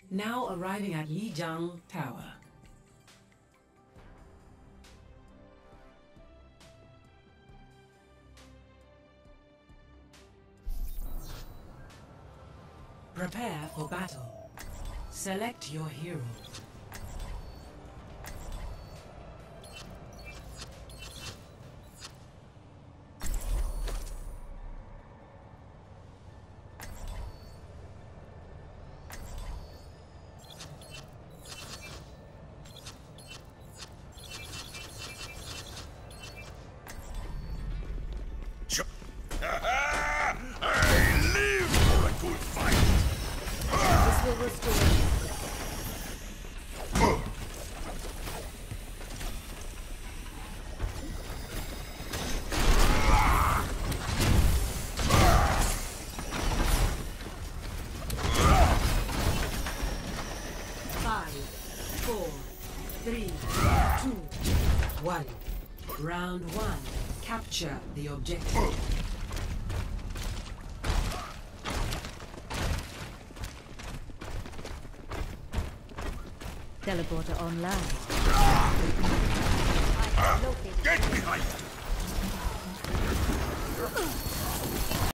Now arriving at Lijiang Tower. Prepare for battle. Select your hero. I live for a good fight! This will restore. Five, four, three, two, one. Round one. Capture the objective. Teleporter online. Get behind!